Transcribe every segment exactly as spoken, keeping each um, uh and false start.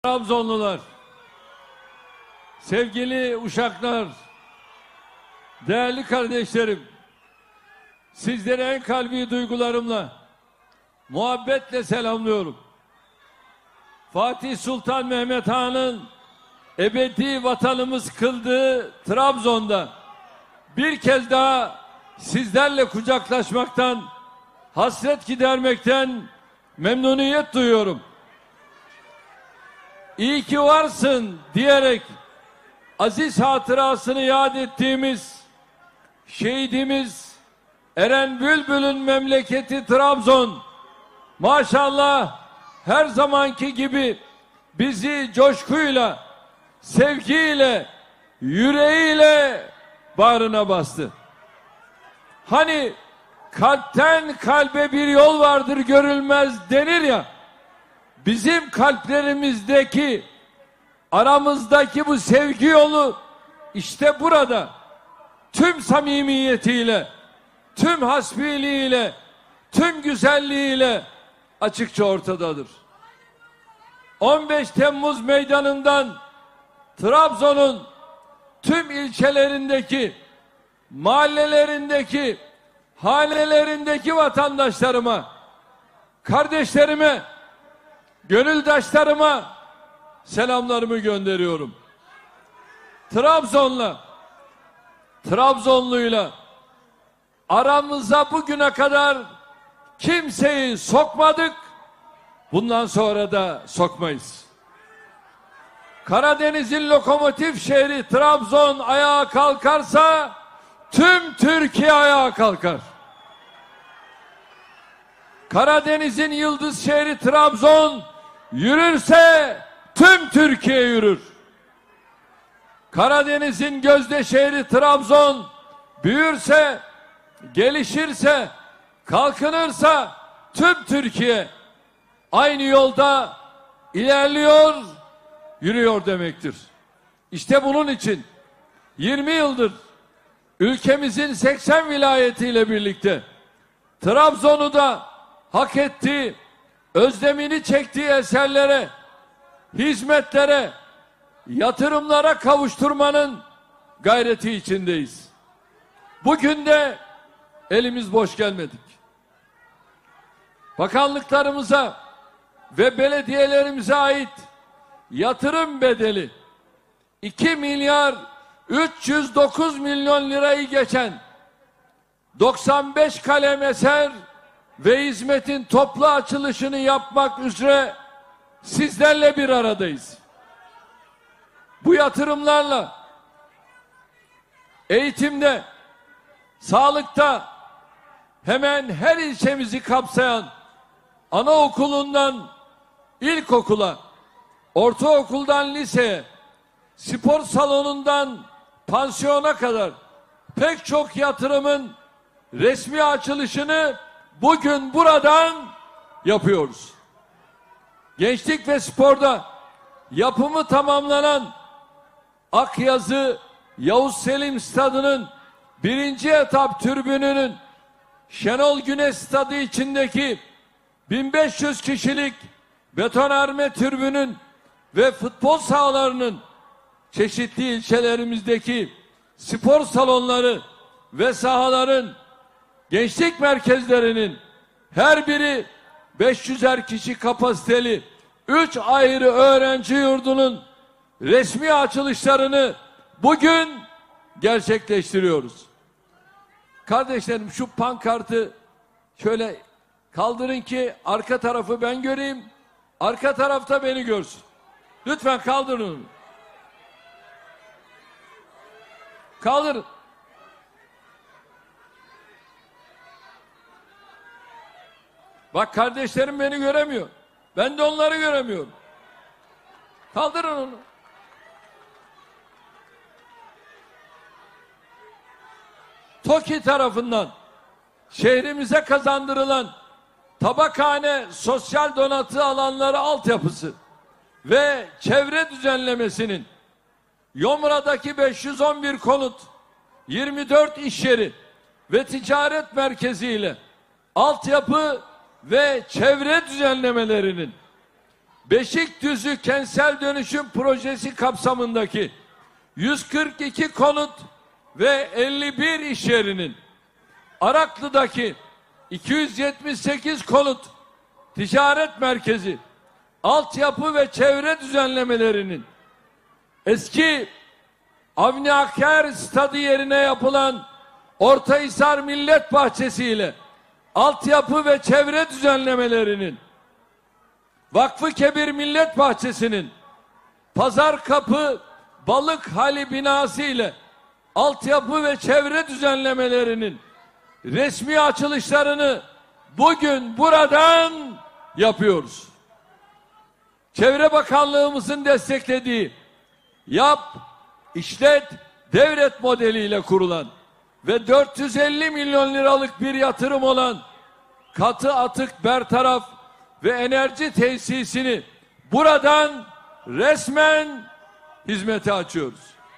Trabzonlular, sevgili uşaklar, değerli kardeşlerim, sizleri en kalbi duygularımla, muhabbetle selamlıyorum. Fatih Sultan Mehmet Han'ın ebedi vatanımız kıldığı Trabzon'da bir kez daha sizlerle kucaklaşmaktan, hasret gidermekten memnuniyet duyuyorum. İyi ki varsın diyerek aziz hatırasını yad ettiğimiz şehidimiz Eren Bülbül'ün memleketi Trabzon maşallah her zamanki gibi bizi coşkuyla, sevgiyle, yüreğiyle bağrına bastı. Hani kalpten kalbe bir yol vardır görülmez denir ya, bizim kalplerimizdeki, aramızdaki bu sevgi yolu işte burada tüm samimiyetiyle, tüm hasbiliğiyle, tüm güzelliğiyle açıkça ortadadır. on beş Temmuz meydanından Trabzon'un tüm ilçelerindeki, mahallelerindeki, hanelerindeki vatandaşlarıma, kardeşlerime, gönüldaşlarıma selamlarımı gönderiyorum. Trabzon'la, Trabzonluyla aramıza bugüne kadar kimseyi sokmadık, bundan sonra da sokmayız. Karadeniz'in lokomotif şehri Trabzon ayağa kalkarsa tüm Türkiye ayağa kalkar. Karadeniz'in yıldız şehri Trabzon yürürse tüm Türkiye yürür. Karadeniz'in gözde şehri Trabzon büyürse, gelişirse, kalkınırsa tüm Türkiye aynı yolda ilerliyor, yürüyor demektir. İşte bunun için yirmi yıldır ülkemizin seksen vilayetiyle birlikte Trabzon'u da hak ettiği, özlemini çektiği eserlere, hizmetlere, yatırımlara kavuşturmanın gayreti içindeyiz. Bugün de elimiz boş gelmedik. Bakanlıklarımıza ve belediyelerimize ait yatırım bedeli iki milyar üç yüz dokuz milyon lirayı geçen doksan beş kalem eser ve hizmetin toplu açılışını yapmak üzere sizlerle bir aradayız. Bu yatırımlarla eğitimde, sağlıkta hemen her ilçemizi kapsayan anaokulundan ilkokula, ortaokuldan liseye, spor salonundan pansiyona kadar pek çok yatırımın resmi açılışını bugün buradan yapıyoruz. Gençlik ve sporda yapımı tamamlanan Akyazı Yavuz Selim Stadı'nın birinci etap türbününün Şenol Güneş Stadı içindeki bin beş yüz kişilik betonarme türbünün ve futbol sahalarının çeşitli ilçelerimizdeki spor salonları ve sahaların gençlik merkezlerinin her biri beş yüzer kişi kapasiteli üç ayrı öğrenci yurdunun resmi açılışlarını bugün gerçekleştiriyoruz. Kardeşlerim, şu pankartı şöyle kaldırın ki arka tarafı ben göreyim, arka tarafta beni görsün. Lütfen kaldırın onu. Kaldırın. Bak, kardeşlerim beni göremiyor. Ben de onları göremiyorum. Kaldırın onu. TOKİ tarafından şehrimize kazandırılan tabakhane sosyal donatı alanları altyapısı ve çevre düzenlemesinin Yomra'daki beş yüz on bir konut, yirmi dört iş yeri ve ticaret merkezi ile altyapı ve çevre düzenlemelerinin Beşikdüzü Kentsel Dönüşüm Projesi kapsamındaki yüz kırk iki konut ve elli bir iş yerinin, Araklı'daki iki yüz yetmiş sekiz konut, ticaret merkezi, altyapı ve çevre düzenlemelerinin, eski Avni Aker stadı yerine yapılan Ortahisar Millet Bahçesi ile altyapı ve çevre düzenlemelerinin, Vakfı Kebir Millet Bahçesi'nin Pazarkapı Balık Hali binası ile altyapı ve çevre düzenlemelerinin resmi açılışlarını bugün buradan yapıyoruz. Çevre Bakanlığımızın desteklediği Yap, işlet, devret modeliyle kurulan ve dört yüz elli milyon liralık bir yatırım olan katı atık bertaraf ve enerji tesisini buradan resmen hizmete açıyoruz.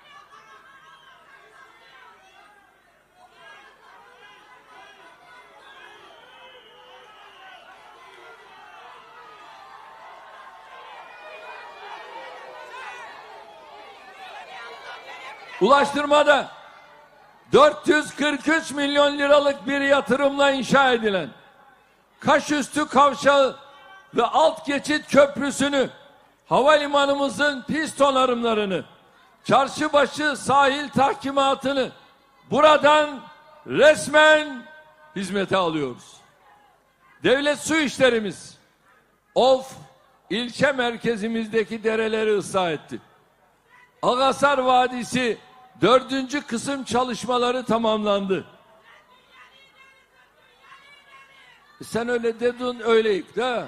Ulaştırmada dört yüz kırk üç milyon liralık bir yatırımla inşa edilen Kaşüstü Kavşağı ve alt geçit köprüsünü, havalimanımızın pist onarımlarını, çarşıbaşı sahil tahkimatını buradan resmen hizmete alıyoruz. Devlet su işlerimiz Of ilçe merkezimizdeki dereleri ıslah etti. Agasar Vadisi dördüncü kısım çalışmaları tamamlandı. Sen öyle dedin, öyleyik de.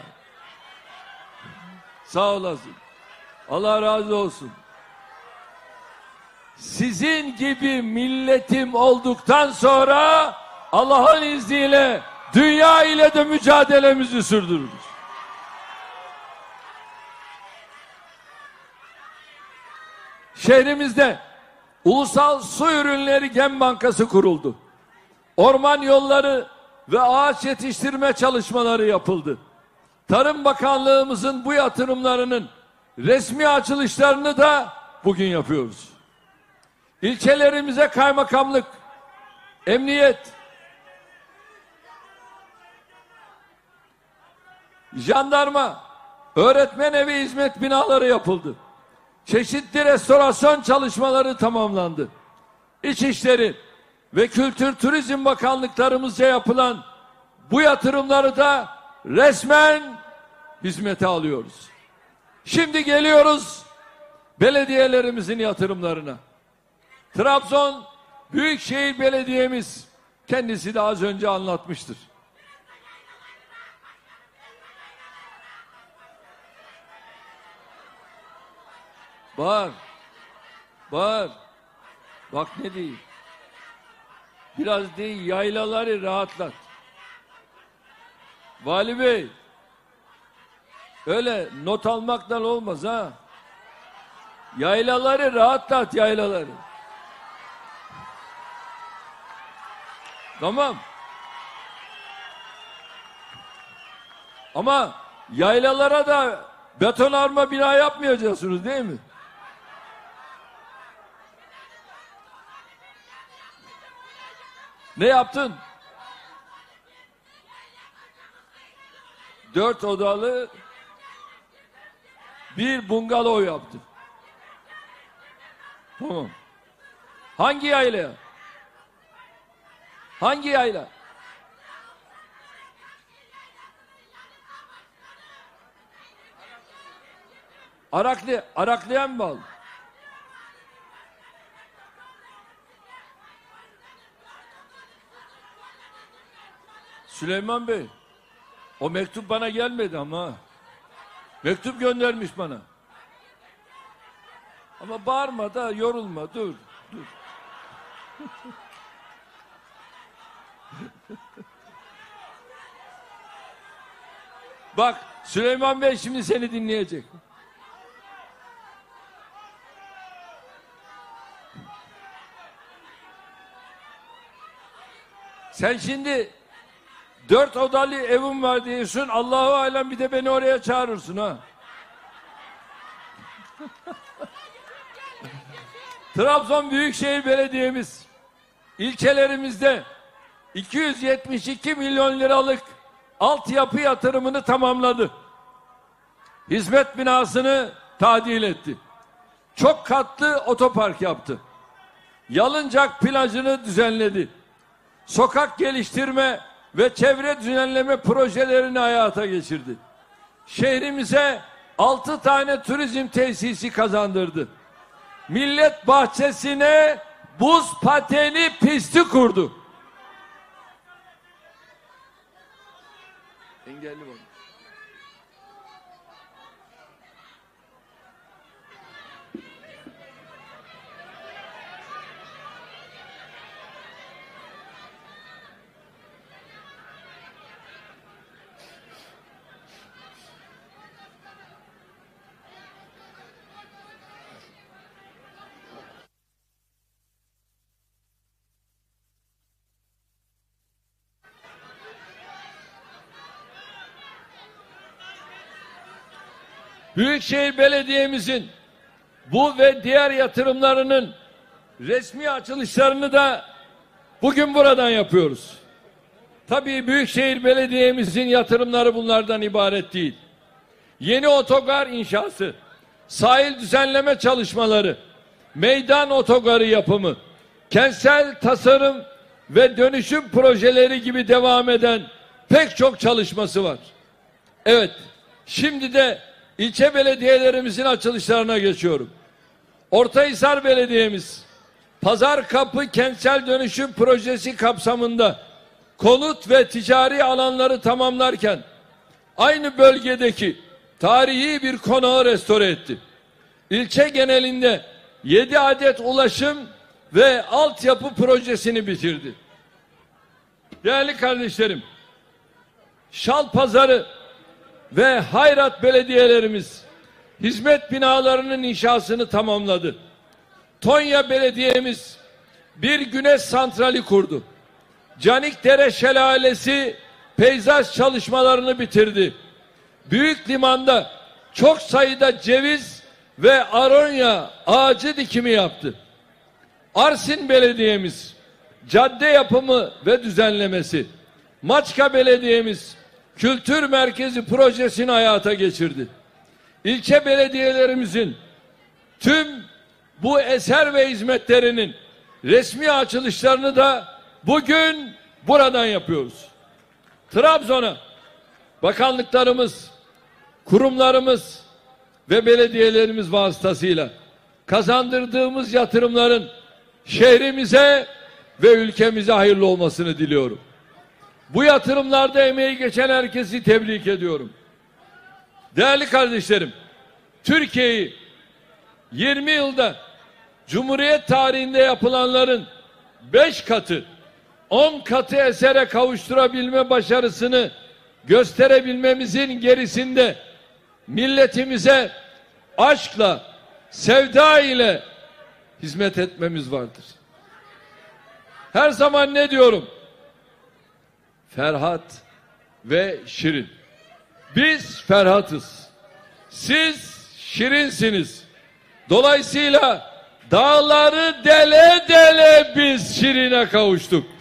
Sağ olasın. Allah razı olsun. Sizin gibi milletim olduktan sonra Allah'ın izniyle dünya ile de mücadelemizi sürdürürüz. Şehrimizde Ulusal Su Ürünleri Gen Bankası kuruldu. Orman yolları ve ağaç yetiştirme çalışmaları yapıldı. Tarım Bakanlığımızın bu yatırımlarının resmi açılışlarını da bugün yapıyoruz. İlçelerimize kaymakamlık, emniyet, jandarma, öğretmen evi hizmet binaları yapıldı. Çeşitli restorasyon çalışmaları tamamlandı. İçişleri ve Kültür Turizm Bakanlıklarımızca yapılan bu yatırımları da resmen hizmete alıyoruz. Şimdi geliyoruz belediyelerimizin yatırımlarına. Trabzon Büyükşehir Belediye'miz kendisi de az önce anlatmıştır. Bağır, bağır. Bak ne diyeyim. Biraz değil, yaylaları rahatlat. Vali Bey, öyle not almaktan olmaz ha. Yaylaları rahatlat, yaylaları. Tamam. Ama yaylalara da betonarme bina yapmayacaksınız değil mi? Ne yaptın? Dört odalı bir bungalov yaptı. Tamam. Hangi yayla? Hangi yayla? Araklı, Araklı'ya mı bağlı? Süleyman Bey, o mektup bana gelmedi ama. Mektup göndermiş bana. Ama bağırma da, yorulma, dur, dur. Bak, Süleyman Bey şimdi seni dinleyecek. Sen şimdi dört odalı evim var diyorsun, Allahu alem bir de beni oraya çağırırsın ha. Trabzon Büyükşehir Belediye'miz ilçelerimizde iki yüz yetmiş iki milyon liralık altyapı yatırımını tamamladı. Hizmet binasını tadil etti. Çok katlı otopark yaptı. Yalıncak plajını düzenledi. Sokak geliştirme ve çevre düzenleme projelerini hayata geçirdi. Şehrimize altı tane turizm tesisi kazandırdı. Millet bahçesine buz pateni pisti kurdu. Engelli var. Büyükşehir Belediye'mizin bu ve diğer yatırımlarının resmi açılışlarını da bugün buradan yapıyoruz. Tabii Büyükşehir Belediye'mizin yatırımları bunlardan ibaret değil. Yeni otogar inşası, sahil düzenleme çalışmaları, meydan otogarı yapımı, kentsel tasarım ve dönüşüm projeleri gibi devam eden pek çok çalışması var. Evet, şimdi de İlçe belediyelerimizin açılışlarına geçiyorum. Ortahisar Belediye'miz Pazarkapı Kentsel Dönüşüm Projesi kapsamında konut ve ticari alanları tamamlarken aynı bölgedeki tarihi bir konağı restore etti. İlçe genelinde yedi adet ulaşım ve altyapı projesini bitirdi. Değerli kardeşlerim, Şalpazarı ve Hayrat belediyelerimiz hizmet binalarının inşasını tamamladı. Tonya Belediye'miz bir güneş santrali kurdu. Canikdere Şelalesi peyzaj çalışmalarını bitirdi. Büyük Liman'da çok sayıda ceviz ve aronya ağacı dikimi yaptı. Arsin Belediye'miz cadde yapımı ve düzenlemesi, Maçka Belediye'miz kültür merkezi projesini hayata geçirdi. İlçe belediyelerimizin tüm bu eser ve hizmetlerinin resmi açılışlarını da bugün buradan yapıyoruz. Trabzon'a bakanlıklarımız, kurumlarımız ve belediyelerimiz vasıtasıyla kazandırdığımız yatırımların şehrimize ve ülkemize hayırlı olmasını diliyorum. Bu yatırımlarda emeği geçen herkesi tebrik ediyorum. Değerli kardeşlerim, Türkiye'yi yirmi yılda Cumhuriyet tarihinde yapılanların beş katı, on katı esere kavuşturabilme başarısını gösterebilmemizin gerisinde milletimize aşkla, sevda ile hizmet etmemiz vardır. Her zaman ne diyorum? Ferhat ve Şirin. Biz Ferhat'ız. Siz Şirin'siniz. Dolayısıyla dağları dele dele biz Şirin'e kavuştuk.